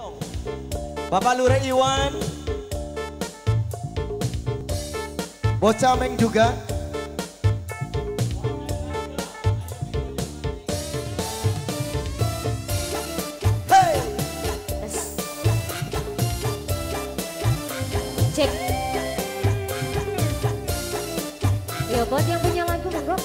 Bapak Lure Iwan. Bocah Meng juga. Hey. Cek. Ya buat yang punya lagu monggo.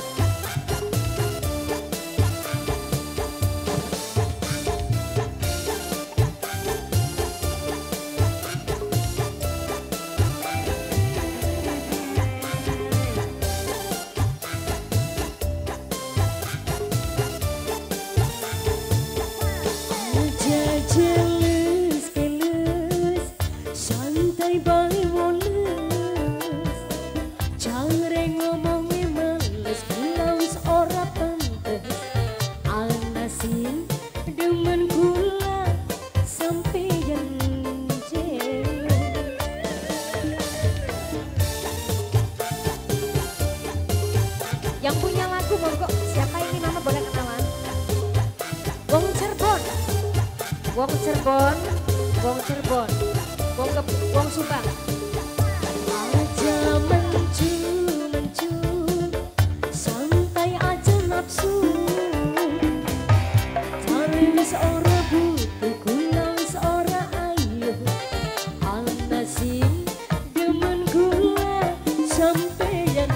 Yang punya lagu monggo, siapa ini nama boleh kenalan? Wong Cirebon, Wong Cirebon, Wong Cirebon, Wong Subang. Aja mencu, mencu, santai aja nafsu. Cari seorang butuh gula, seorang ayu. Anasin demen gula sampai yang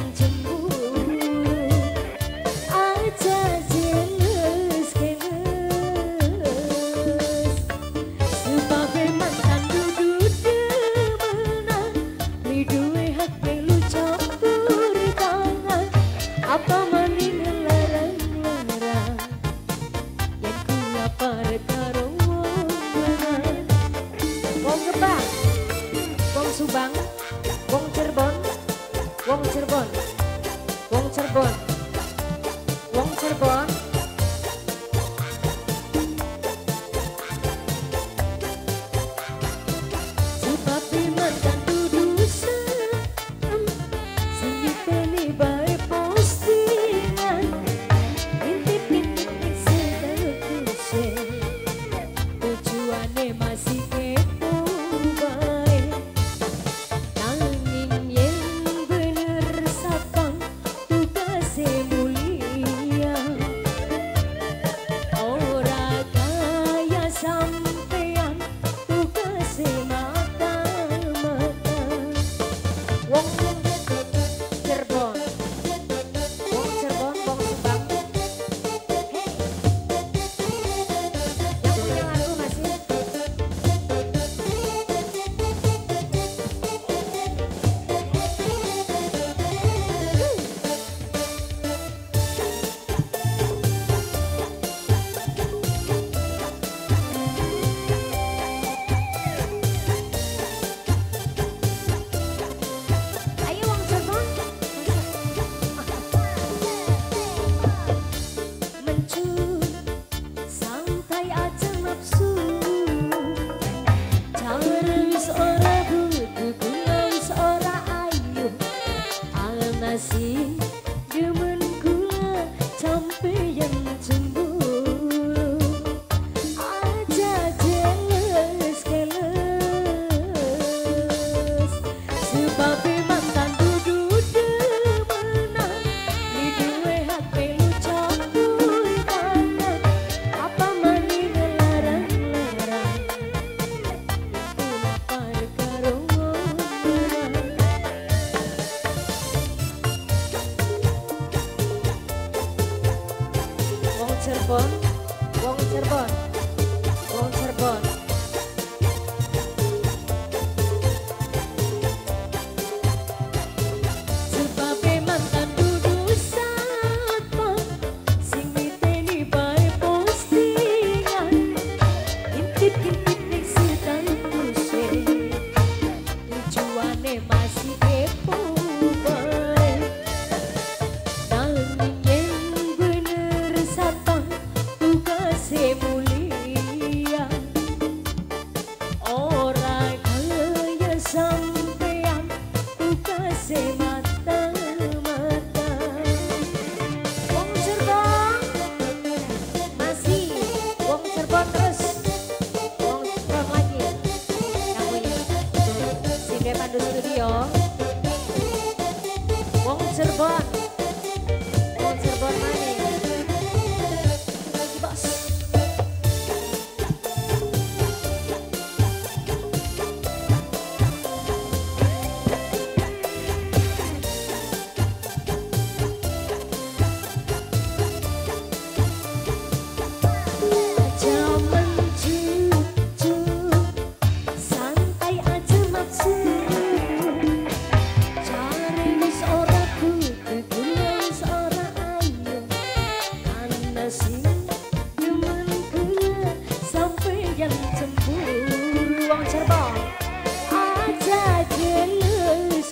Subang, Wong Cirebon, Wong Cirebon, Wong Cirebon, Wong Cirebon. Sepapi mantan duduk serem, sengiteni bae postingan, intip-intip segala kusye, tujuannya masih kepo bae. yang cemburu wong Cirebon aja jelas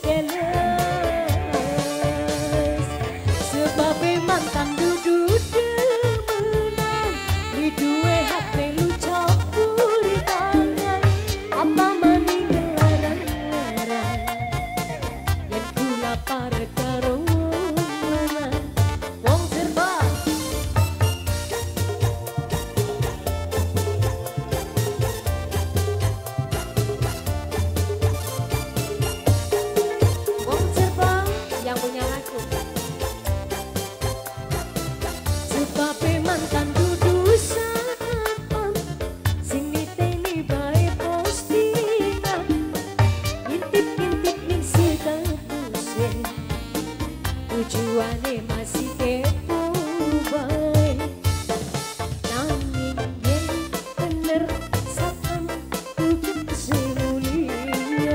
keles sebab mantan dudu demenan di duwe hati lu campur tangan apa maning larang-larang yang kula para karo wong Cirebon. Wong Cirebon yang punya lagu. Sebab mantan dudu satpam sing niteni bae postingan intip-intip ning situs tujuane masih kepo bae nanging yen bener satpam tujuh semulia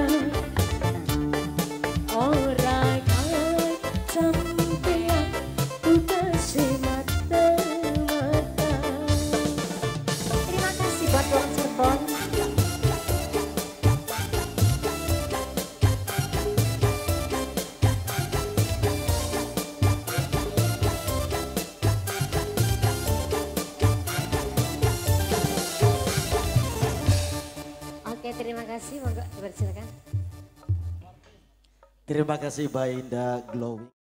ora kae sampean udah semata-mata. Terima kasih buat Wong Cirebon. Oke, terima kasih. Monggo dipersilakan. Terima kasih Mbak Indah Glowing.